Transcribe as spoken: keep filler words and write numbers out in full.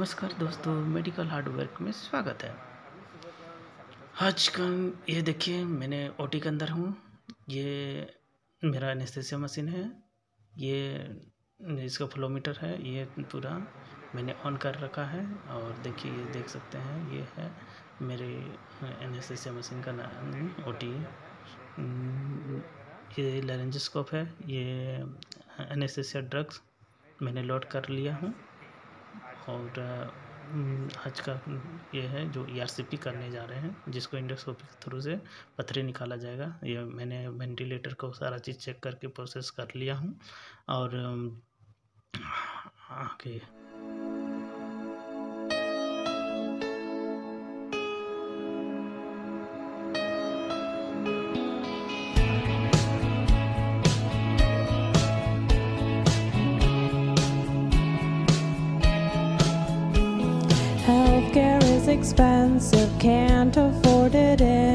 नमस्कार दोस्तों, medical hard work में स्वागत है। आज का ये देखिए, मैंने ओटी के अंदर हूँ। ये मेरा एनेस्थीसिया मशीन है। ये इसका फ्लोमीटर है। ये पूरा मैंने ऑन कर रखा है और देखिए, ये देख सकते हैं, ये है मेरे एनेस्थीसिया मशीन का नाम ओटी। ये लेरेंजोस्कोप है। ये एनेस्थीसिया ड्रग्स मैंने लोड कर लिया हूँ और आज का ये है जो ईआरसीपी करने जा रहे हैं, जिसको इंडोस्कोपी के थ्रू से पथरी निकाला जाएगा। ये मैंने वेंटिलेटर को सारा चीज़ चेक करके प्रोसेस कर लिया हूँ और आगे Healthcare is expensive, can't afford it